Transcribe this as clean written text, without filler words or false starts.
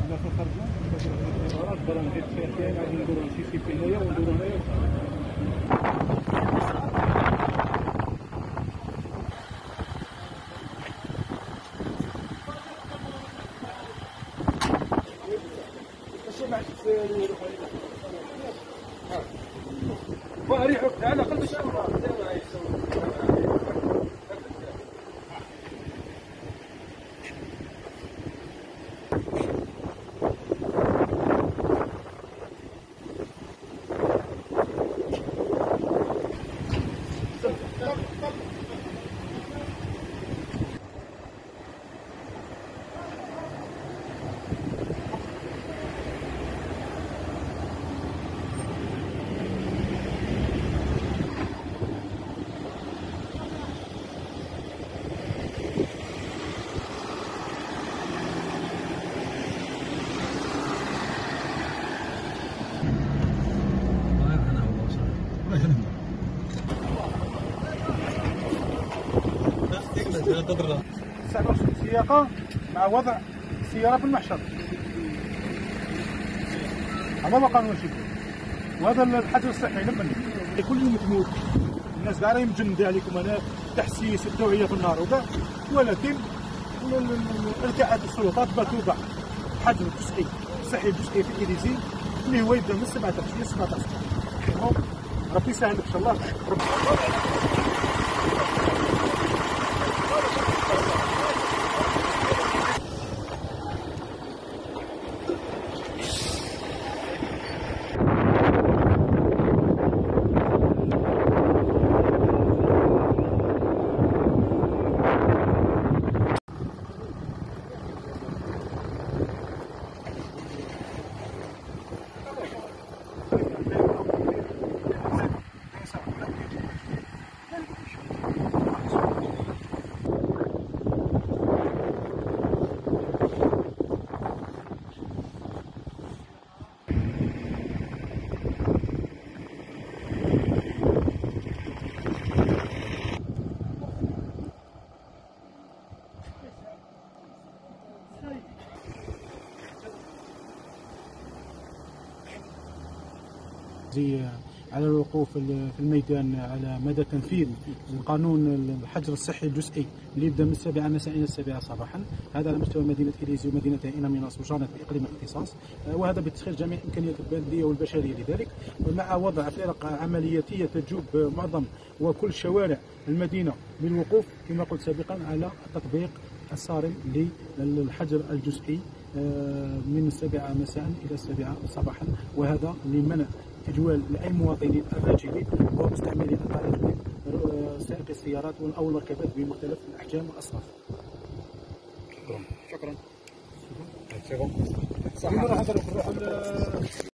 واريحك على الاقل باش السياقة مع وضع السيارة في المحشر. هذا هو قانون الشبه، وهذا الحجر الصحي لمن كل يوم تموت الناس كاع راهي مجندة عليكم هنا تحسيس التوعية في النار وكاع، ولكن ارتاحت السلطات باتوا حجر صحي جزئي في الإليزي اللي هو يبدا من 17 ل 17. ربي يسهل ان شاء الله. على الوقوف في الميدان على مدى تنفيذ القانون الحجر الصحي الجزئي اللي يبدا من 7 مساء الى 7 صباحا، هذا على مستوى مدينه إليزي ومدينه إناميناس وجانت باقليم الاختصاص، وهذا بتسخير جميع الامكانيات البلديه والبشريه لذلك، ومع وضع فرق عملياتيه تجوب معظم وكل شوارع المدينه بالوقوف كما قلت سابقا على التطبيق الصارم للحجر الجزئي من 7 مساء الى 7 صباحا، وهذا لمنع تجوال لاي مواطنين الراجلين ومستعملي الطريق من سائقي السيارات او المركبات بمختلف الاحجام والاصناف. شكرا.